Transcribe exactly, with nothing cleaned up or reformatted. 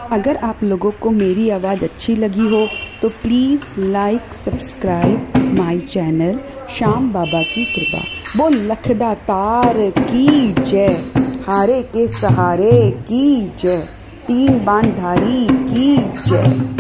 अगर आप लोगों को मेरी आवाज़ अच्छी लगी हो तो please like subscribe my channel Shyam Baba की कृपा। वो लखदा तार की जय, हारे के सहारे की जय, तीन बाण धारी की जय।